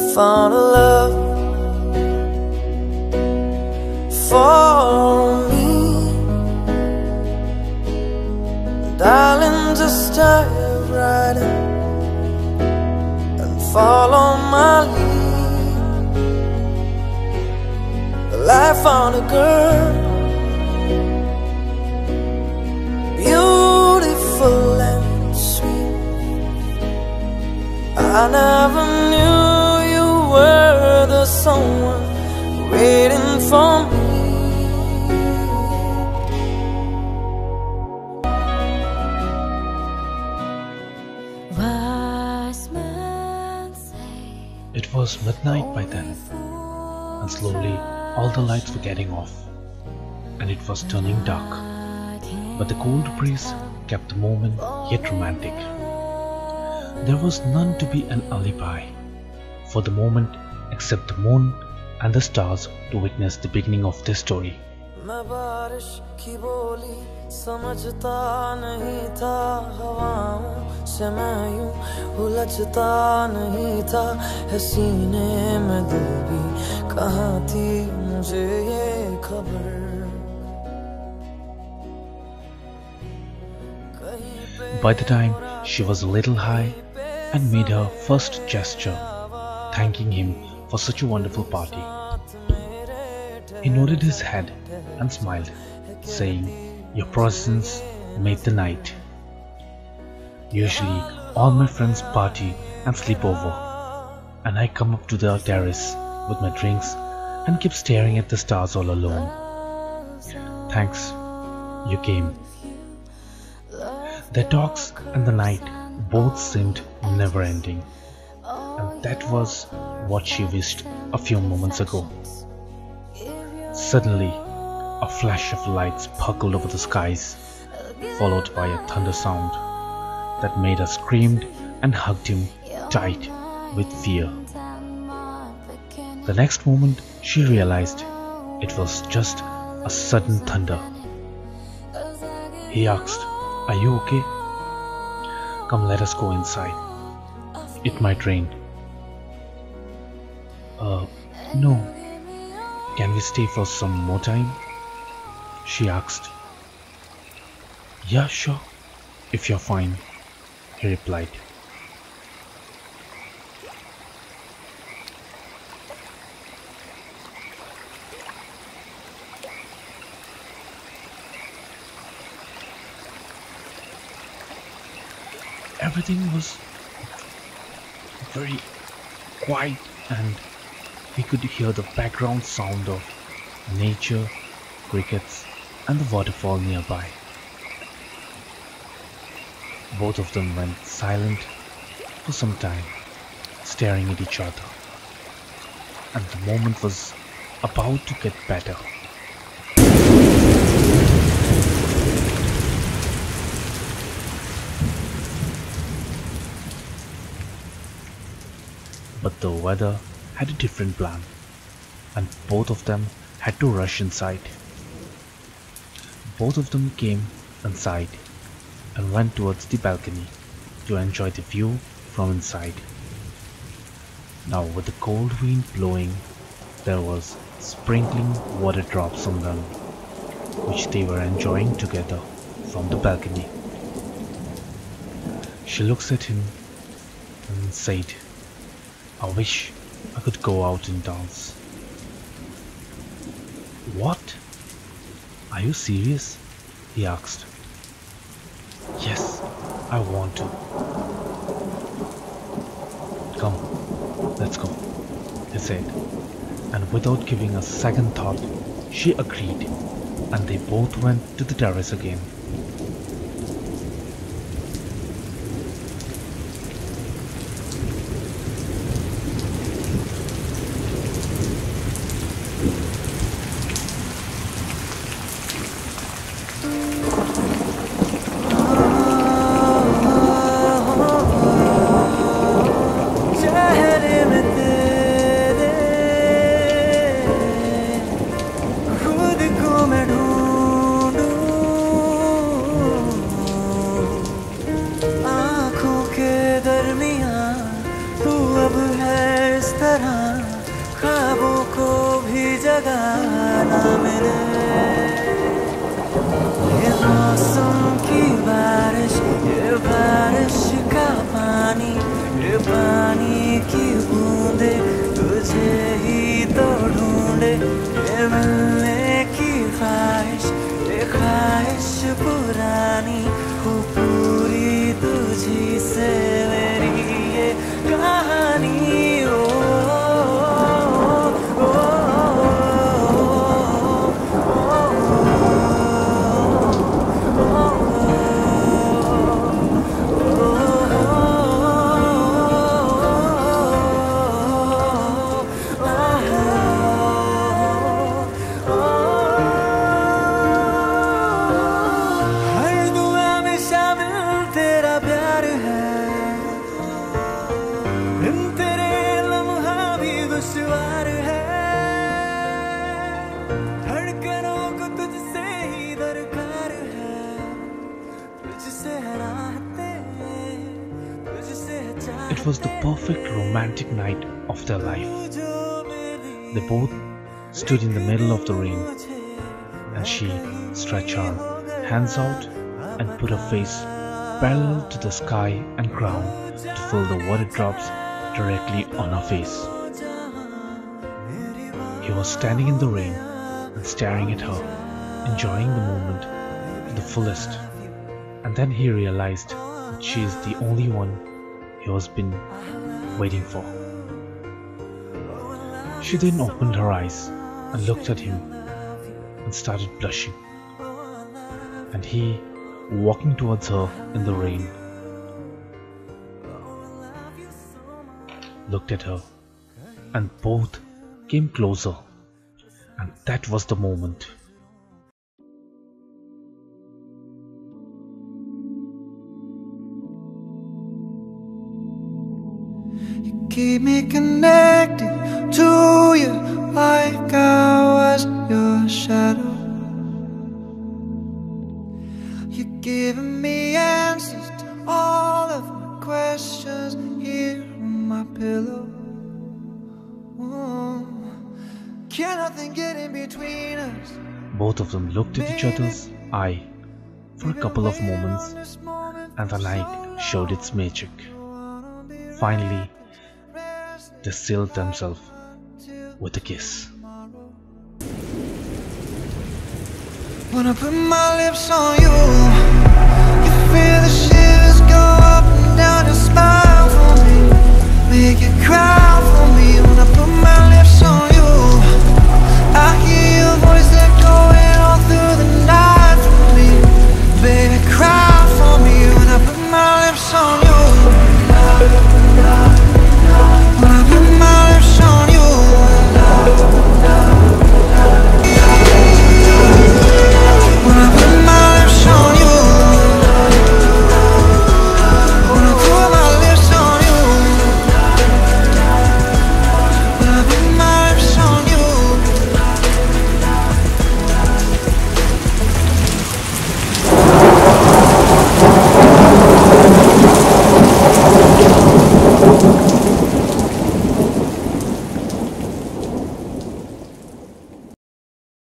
found a love for me. Darling, just dive right in and follow my lead. Well, I found a girl, beautiful and sweet. I never knew you were the someone waiting for me. It was midnight by then, and slowly all the lights were getting off, and it was turning dark. But the cold breeze kept the moment yet romantic. There was none to be an alibi for the moment except the moon and the stars to witness the beginning of this story. मैं बारिश की बोली समझता नहीं था, हवाओं से मैं यूं उलझता नहीं था, है सीने में दिल भी कहाँ थी मुझे ये खबर। By the time she was a little high and made her first gesture, thanking him for such a wonderful party. He nodded his head and smiled, saying, "Your presence made the night. Usually all my friends party and sleep over, and I come up to the terrace with my drinks and keep staring at the stars all alone. Thanks, you came." Their talks and the night both seemed never ending, and that was what she wished a few moments ago. Suddenly, a flash of light sparkled over the skies, followed by a thunder sound that made her scream and hugged him tight with fear. The next moment, she realized it was just a sudden thunder. He asked, "Are you okay? Come, let us go inside. It might rain." No. Can we stay for some more time?" she asked. "Yeah, sure, if you're fine," he replied. Everything was very quiet, and he could hear the background sound of nature, crickets, and the waterfall nearby. Both of them went silent for some time, staring at each other, and the moment was about to get better. But the weather had a different plan, and both of them had to rush inside. Both of them came inside and went towards the balcony to enjoy the view from inside. Now, with the cold wind blowing, there was sprinkling water drops on them, which they were enjoying together from the balcony. She looks at him and said, "I wish I could go out and dance." "What? Are you serious?" he asked. "Yes, I want to." "Come, let's go," he said, and without giving a second thought, she agreed, and they both went to the terrace again. जगह ना मिले। ये मौसम की बारिश, ये बारिश का पानी, ये पानी की बूंदे तुझे ही तो ढूंढे। ये मिलने की ख्वाहिश, ये ख्वाहिश पुरानी हो पूरी तुझी से मेरी ये कहानी। It was the perfect romantic night of their life. They both stood in the middle of the rain, and she stretched her hands out and put her face parallel to the sky and ground to feel the water drops directly on her face. He was standing in the rain and staring at her, enjoying the moment to the fullest, and then he realized that she is the only one he has been waiting for. She then opened her eyes and looked at him and started blushing, and he, walking towards her in the rain, looked at her, and both came closer, and that was the moment. Keep me connected to you like I was your shadow. You're giving me answers to all of my questions here on my pillow. Can nothing get in between us? Both of them looked at each other's eye for a couple of moments, and the night showed its magic. Finally, they sealed themselves with a kiss. Wanna put my lips on you.